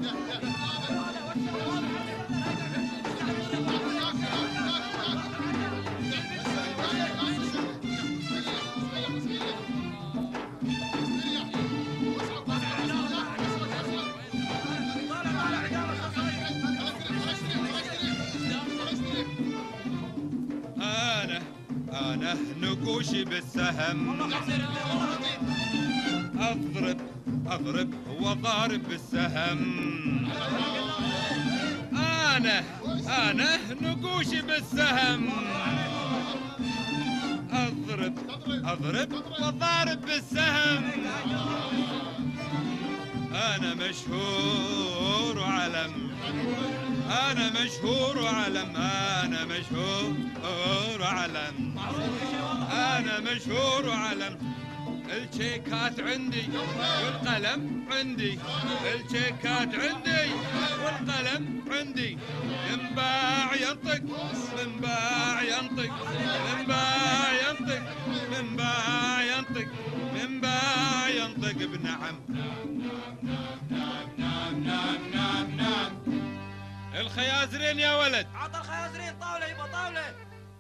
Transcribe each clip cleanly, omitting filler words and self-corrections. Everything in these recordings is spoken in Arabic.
أنا نقوشي بالسهم، أضرب وضارب بالسهم. أنا نقوشي بالسهم، أضرب وضارب بالسهم. أنا مشهور وعلم، أنا مشهور وعلم، أنا مشهور وعلم، أنا مشهور وعلم. الشيكات عندي والقلم عندي، الشيكات عندي والقلم عندي. من باع ينطق، من باع ينطق، من باع ينطق، من باع ينطق، من باع ينطق بنعم. الخيازرين يا ولد، عطى الخيازرين طاولة، يبقى طاولة.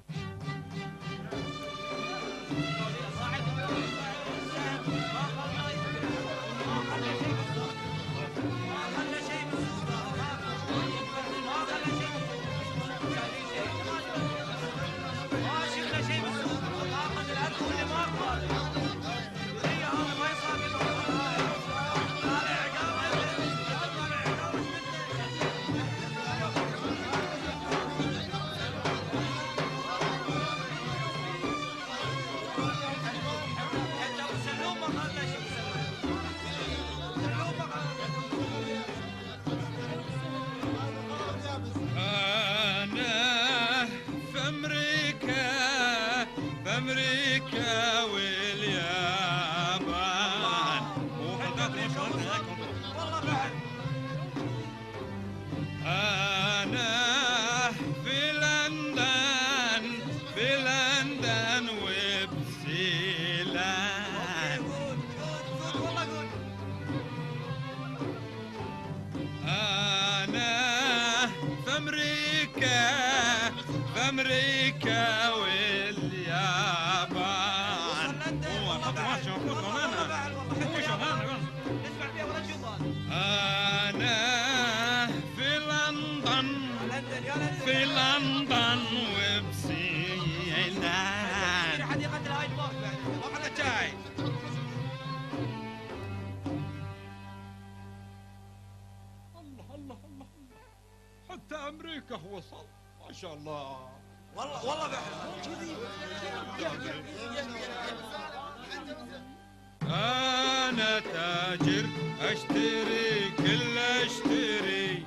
أمريكا واليابان، أنا في لندن، في لندن وبسيلان. أنا في أمريكا، في أمريكا في لندن وبسيلان. حديقة الهايد بارك بعد وقنا جاي. الله الله الله، حتى أمريكا وصل، ما شاء الله. والله بحر. أنا تاجر أشتري كل أشتري،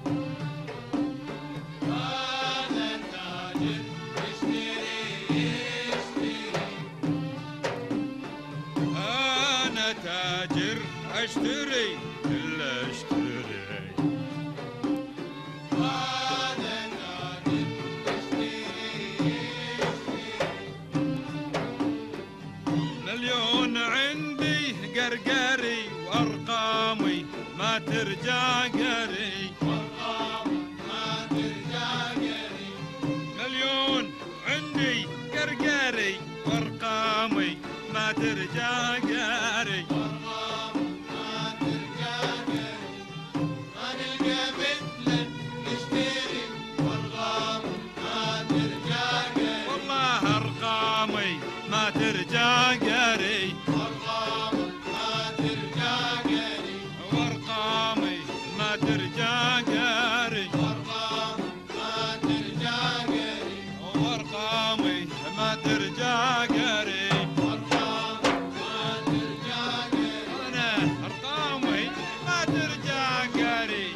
تاجر اشتري كل اشتري. انا تاجر اشتري، مليون عندي قرقري وارقامي ما ترجع قري، وارقامي ما ترجع قري. مليون عندي قرقري وارقامي ما ترجع قري. ما ترجع قري، وارقامي ما ترجع قري، وارقامي ما ترجع قري. انا ارقامي ما ترجع قري.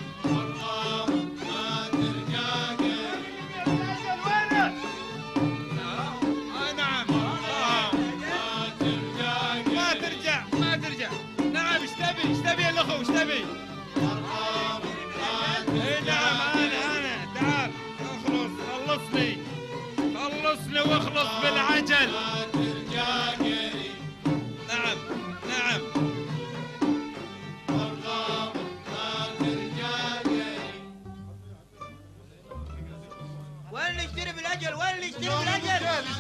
ايش تبي يا الاخو، ايش تبي؟ اي نعم انا تعال خلصني واخلص بالعجل. نعم نعم.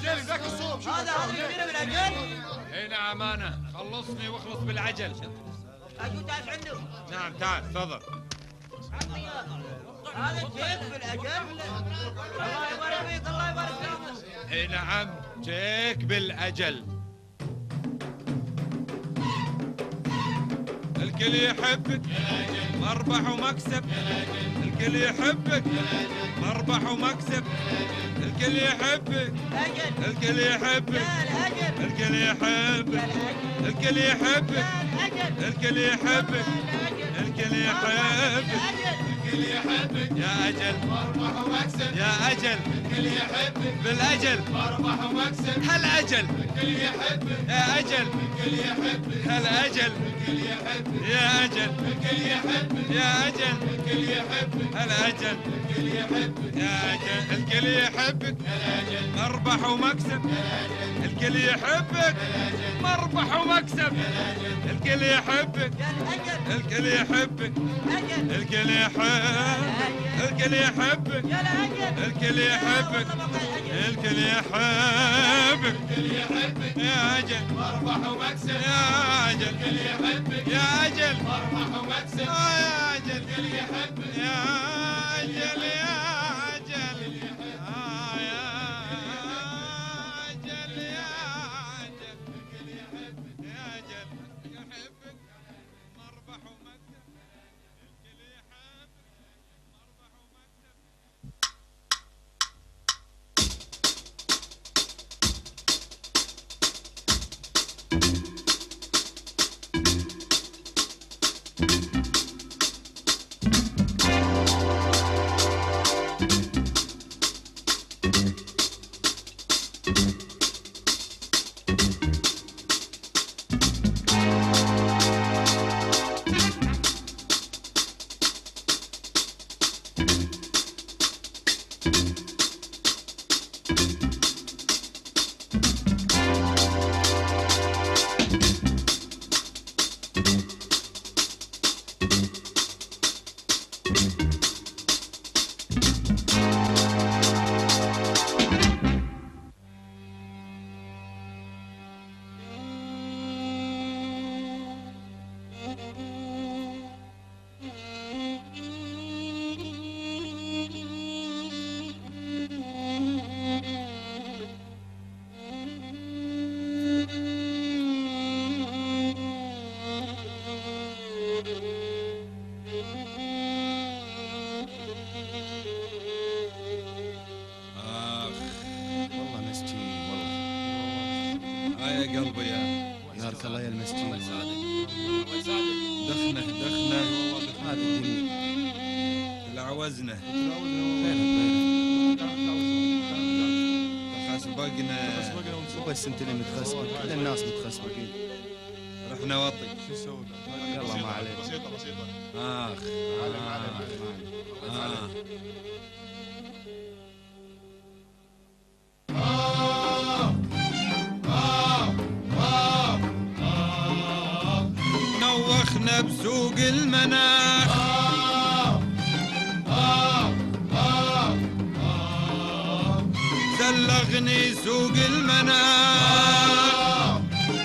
العجل ذاك الصوب. هذا الكبير بالعجل. اي نعم انا، خلصني واخلص بالعجل. اجو تعال عنده. نعم تعال تفضل. هذا الجيك بالعجل. الله يبارك فيك، الله يبارك فيك. اي نعم جيك بالاجل. الكل يحبك مربح ومكسب. الكل يحبك مربح ومكسب. الكل يحبك الكل يحبك الكل يحبك الكل يحبك الكل يحبك الكل يحبك الكل يحبك يا أجل مربح ومكسب. يا أجل الكل يحبك بالأجل مربح ومكسب. هالأجل الكل يحبك يا أجل الكل يحبك. هالأجل الكل يحبك يا أجل الكل يحبك. يا أجل الكل يحبك. هالأجل الكل يحبك يا أجل الكل يحبك. هالأجل مربح ومكسب. الكل يحبك مربح ومكسب. الكل يحبك الكل يحبك الكل يحبك الكل يحبك الكل يحبك الكل يحبك الكل يحبك يا أجل مربح ومكسب. يا أجل الكل يحبك يا أجل مربح ومكسب. يا أجل الكل يحبك يا أجل يا أجل يا أجل يا أجل الكل يحبك يا أجل يحبك مربح ومكسب. الكل يحبك مربح ومكسب. يا قلبي يا بارك الله يا المسكين. الله يسعدك. دخنه دخنه هذه الدنيا العوزنه خيرك خسبقنا. بس انت اللي متخسبك، كل الناس متخسبك. رحنا وطي. شو نسوي؟ يلا ما عليك. بسيطة بسيطة. اخ نوخنا بسوق المناخ. سلغني سوق المناخ.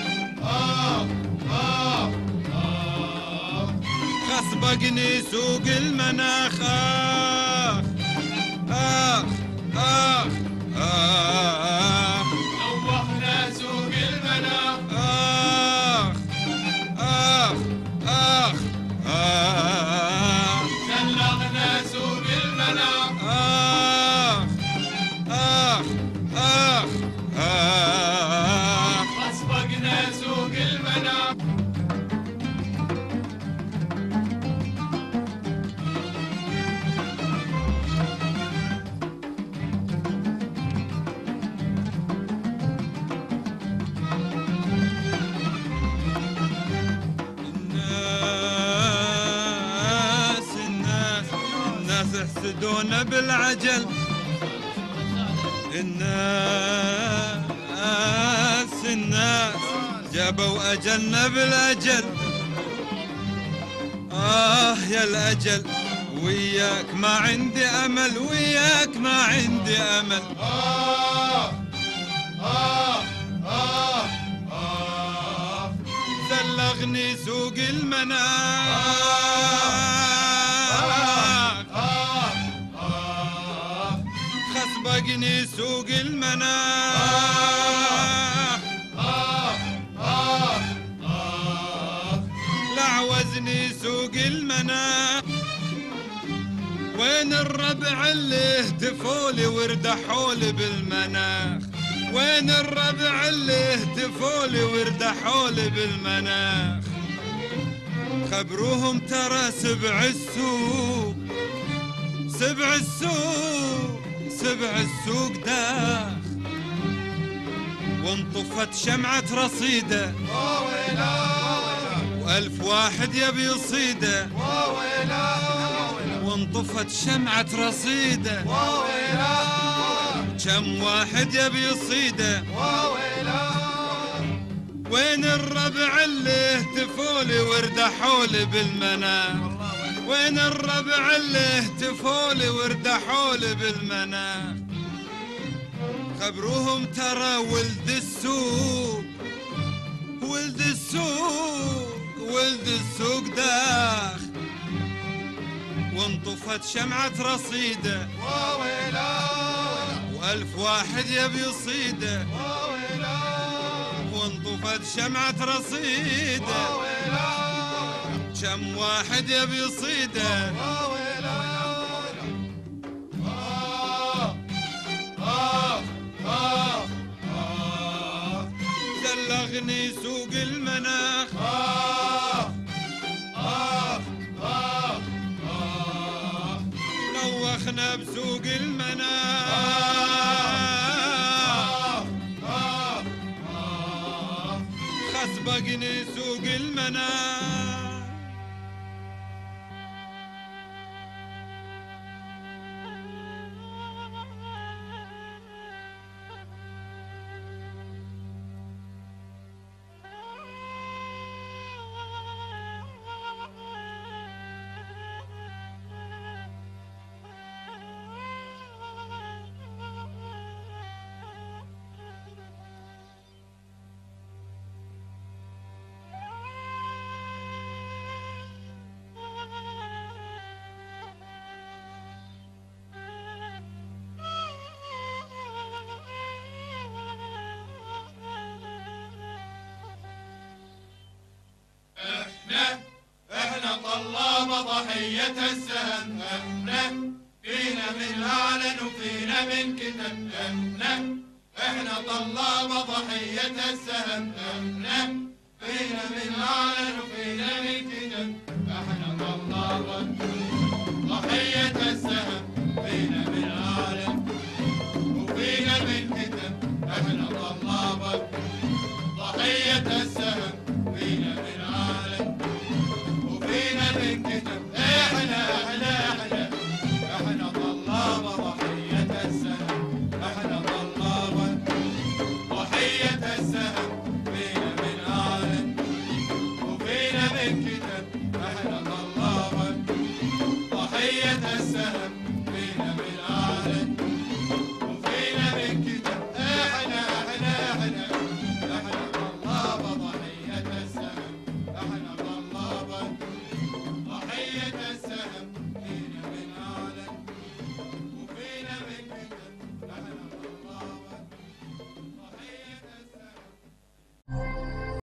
خسبقني سوق المناخ. آخ آخ آخ نوخنا سوق المناخ. آخ آخ آخ آخ سلغنا سوق المناخ. آخ آخ آخ آخ أسبقنا سوق المناخ. الناس يحسدونا بالعجل. الناس جابوا أجلنا بالأجل. يا الأجل وياك ما عندي أمل. وياك ما عندي أمل. زلغني سوق المناخ خسبقني سوق المناخ لعوزني سوق المناخ وين الربع اللي اهتفولي وردحولي بالمناخ وين الربع اللي اهتفولي وردحولي بالمناخ خبروهم ترى سبع السوق سبع السوق داخ وانطفت شمعة رصيده وألف واحد يبي يصيده وانطفت شمعة رصيده كم واحد يبي يصيده وين الربع اللي اهتفولي وردحولي بالمناخ وين الربع اللي اهتفولي وردحولي بالمناخ خبروهم ترى ولد السوق داخ وانطفت شمعة رصيده وألف واحد يبي يصيده وانطفت شمعة رصيده كم واحد يبي يصيده زلغني سوق المناخ نوخنا بسوق المناخ خسبقني سوق المناخ ضحية السهم فينا من أعلن وفينا من كتب احنا طلاب ضحية السهم فينا من أعلن وفينا من كتب احنا طلاب ضحية السهم فينا من أعلن وفينا من كتب احنا طلاب ضحية السهم فينا من أعلن وفينا من كتب احنا طلاب ضحية السهم احنا طلاب ضحية السهم فينا من أعلن وفينا من كتب احنا طلاب ضحية السهم